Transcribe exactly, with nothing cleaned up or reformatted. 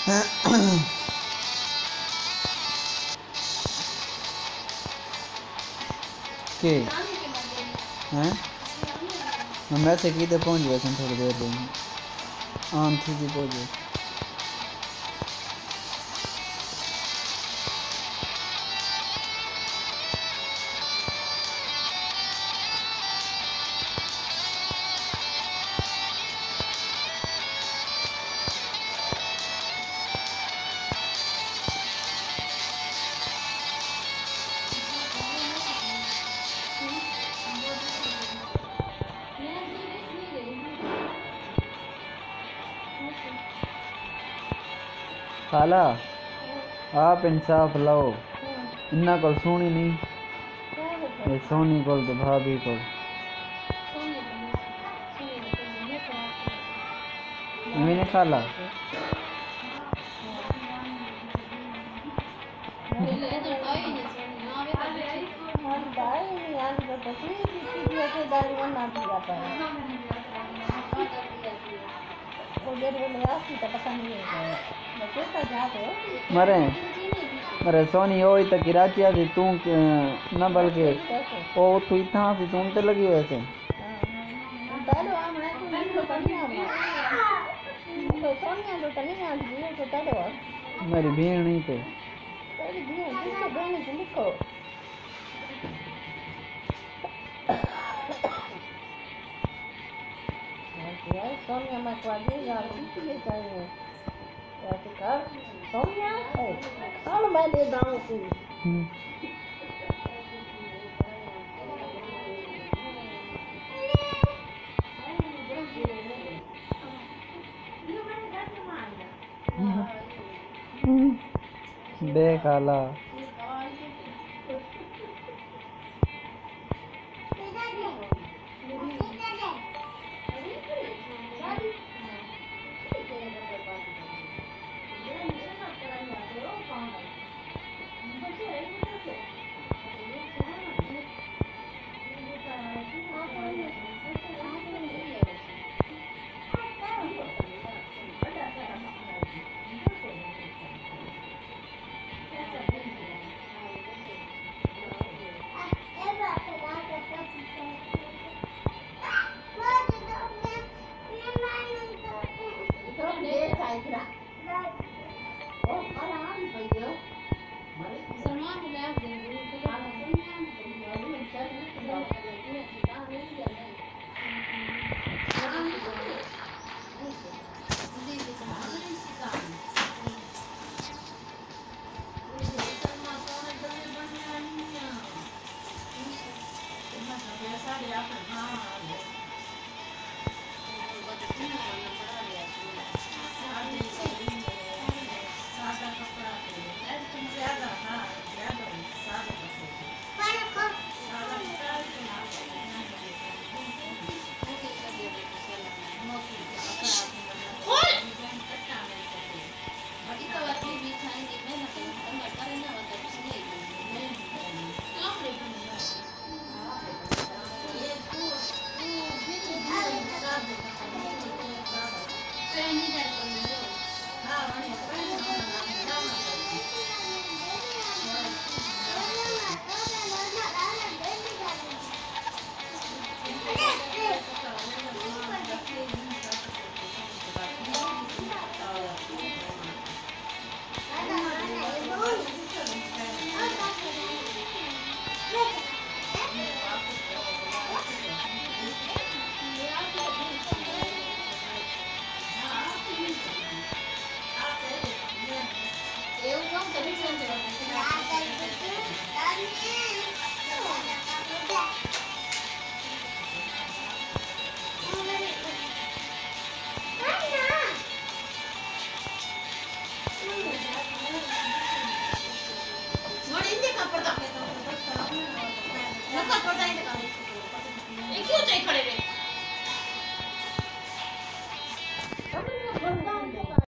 के हैं मैं वैसे किधर पहुंच गया था थोड़ी देर में हाँ ठीक है पहुंच गया खाला आप इंसाफ लाओ इन्ना को सोनी नहीं ये सोनी को तो भाभी को मैंने खाला मरे मरे सोनी हो तक किराचिया थी तू न बल्कि ओ तू इतना सी तू ते लगी वैसे मेरी भीड़ नहीं थे Sonia ma qua đi ra cái gì vậy rồi thì có Sonia ơi sao nó bay đi đâu thì देख खाला क्यों चाहिए खड़े